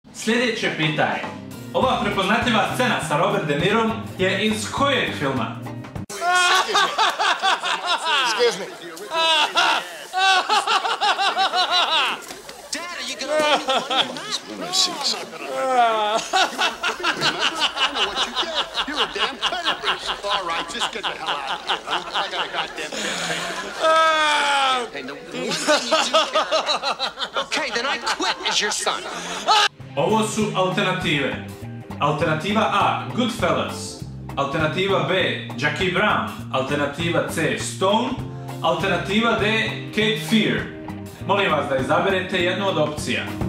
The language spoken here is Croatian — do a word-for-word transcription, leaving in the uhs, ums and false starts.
Sljedeće pitanje. Ova prepoznatljiva scena sa Robert De Nirom je iz kojeg filma? Excuse me. Dad, are you gonna let me one of these women seats? I know what you did. You're a damn pedibris. All right, just get the hell out of here. Huh? I got a goddamn campaign. Hey, the one thing you do care about. Okay, then I quit as your son. Ovo su alternative. Alternativa A. Goodfellas. Alternativa B. Jackie Brown. Alternativa C. Stone. Alternativa D. Cape Fear. Molim vas da izaberete jednu od opcija.